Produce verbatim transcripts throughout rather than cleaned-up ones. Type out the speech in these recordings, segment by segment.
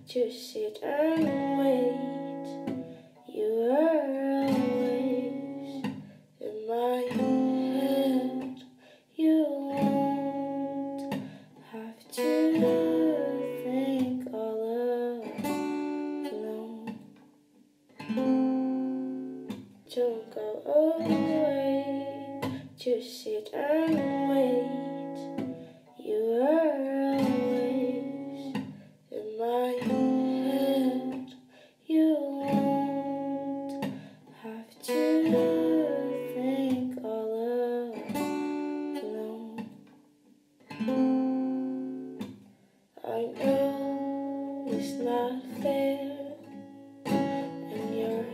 to sit and wait. You were always in my head. You won't have to think all alone. Don't go away to sit and wait. You were always in my head. You won't have to think all alone. I know it's not fair, and you're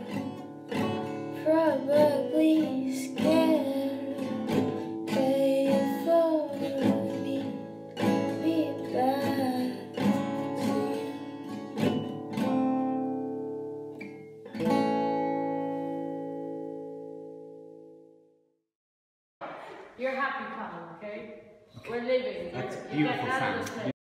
probably scared. Wait for me, be back to you. You're happy, Colin, okay? We're living. That's We're, beautiful you get out of sound. this place.